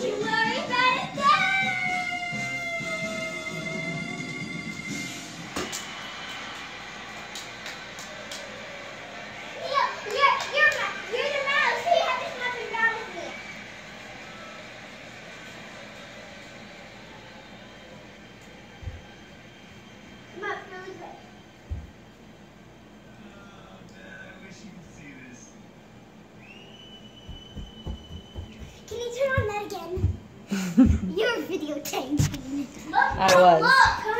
you worry about it then. You're the mouse. You have to come and down with me. Come up really quick. I wish you could see this. Can you turn on that again? You're videotaping. I was. Look.